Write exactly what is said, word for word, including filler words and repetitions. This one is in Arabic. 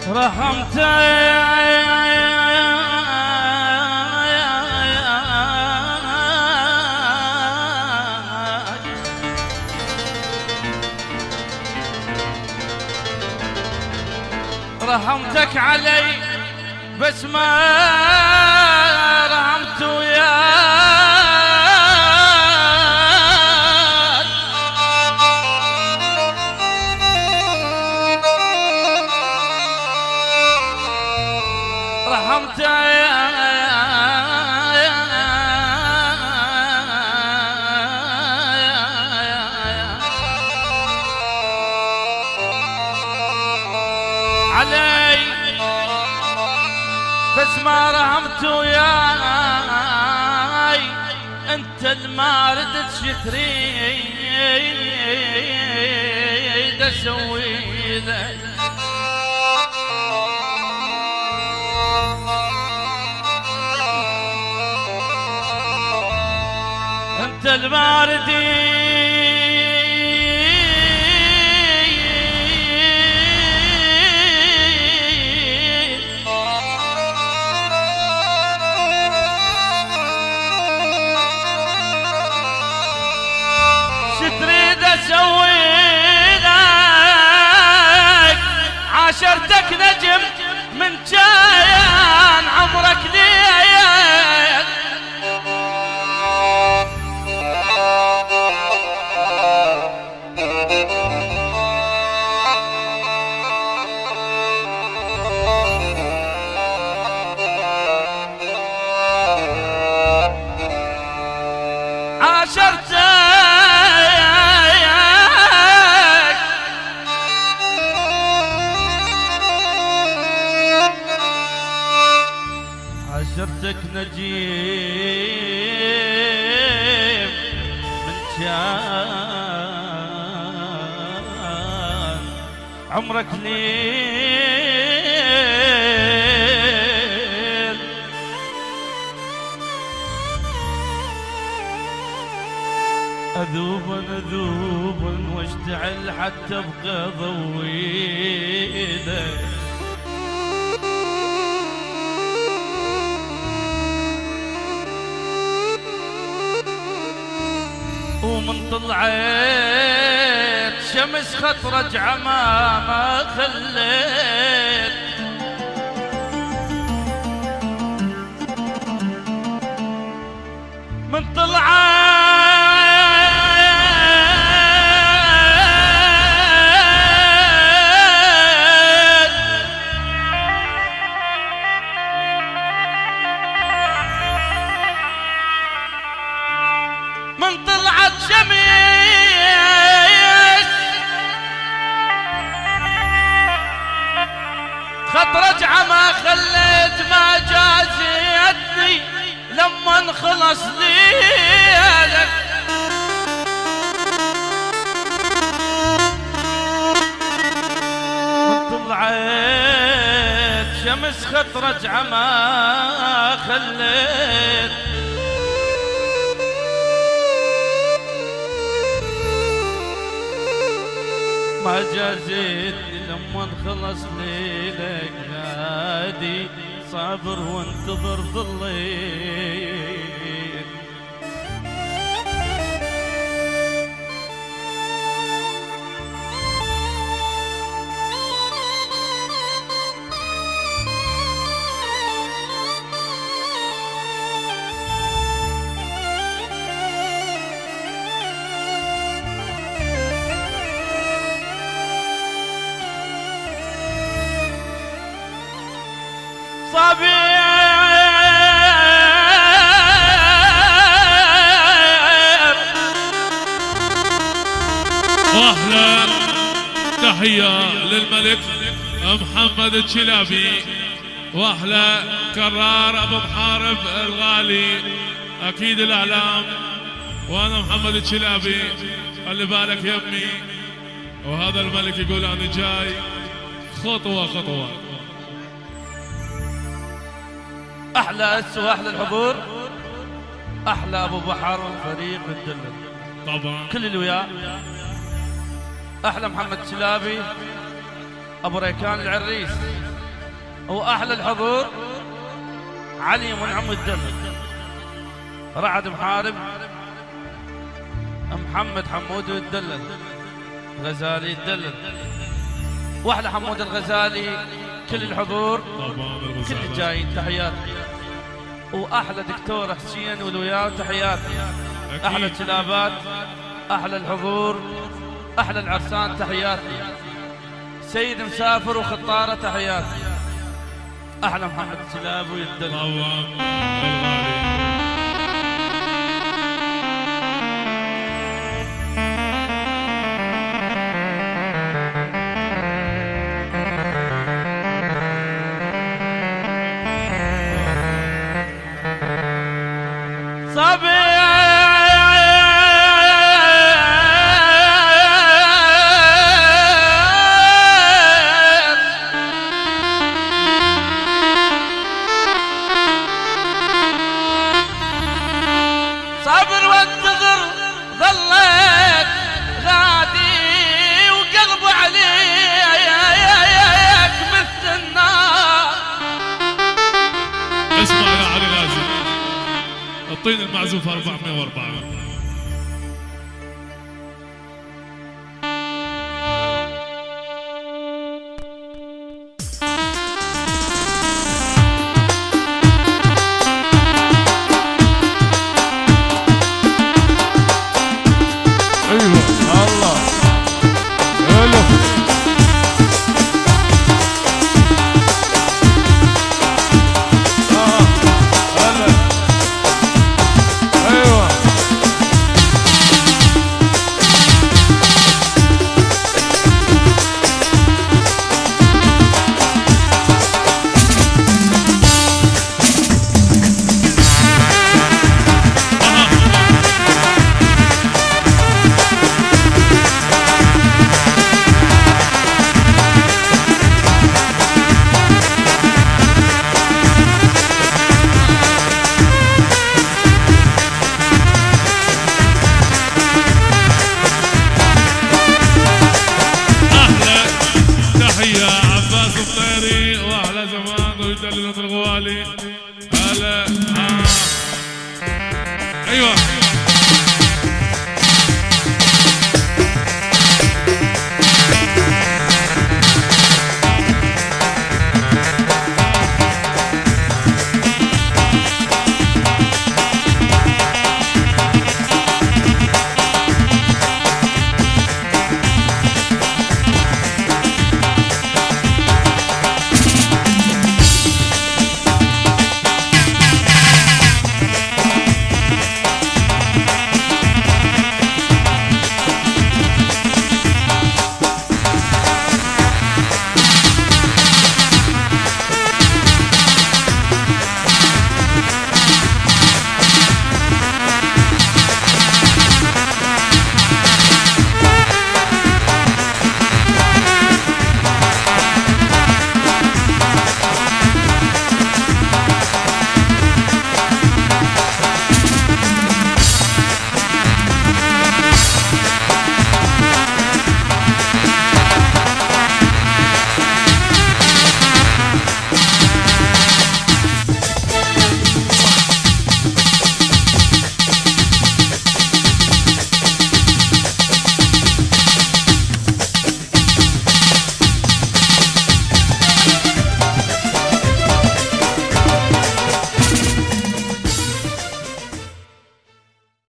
رحمتك رحمتك علي بس ما رحمت وياك. رحمتك علي بس ما رحمت وياي. انت الما ردت شتريد اسوي لك. انت الما ردت تريد اسوي لك. عاشرتك نجم من كان عمرك ليل. عاشرتك عاشرتك نجيب من كان عمرك ليل. أذوبا أذوبا واشتعل حتى ابقى ضويلك. ومن طلعت شمس خط رجعة ما خليت. من طلعت من طلعت شمس خط رجعة ما خليت. ما جازيتني لما انخلص ليلك. من طلعت شمس خط رجعة ما خليت. ما جازيتني لما انخلص ليلك. نادي صابر وانتظر ظليل. صبي واحلى تحية للملك محمد الشلابي، واحلى كرار ابو محارب الغالي، اكيد الاعلام، وانا محمد الشلابي خلي بالك يمي. وهذا الملك يقول انا جاي خطوة خطوة. احلى اس واحلى الحضور، احلى ابو بحر وفريق الدلة طبعا كل اللي وياه. احلى محمد الشلابي ابو ريكان العريس. وأحلى الحضور علي منعم الدلل، رعد محارب محمد حمود الدلل، غزالي الدلل، واحلى حمود الغزالي، كل الحضور كل الجايين تحياتي، واحلى دكتور حسين والوياه تحياتي، احلى الكلابات، احلى الحضور، احلى العرسان تحياتي، سيد مسافر وخطاره تحياتي، احلى محمد الكلاب ويدلل طبعا الغالي. صبر وانتظر ظليت غادي وقلبه عليك مثل النار. اسمع يا علي غازي، الطين المعزوف أربعمئة وأربعة.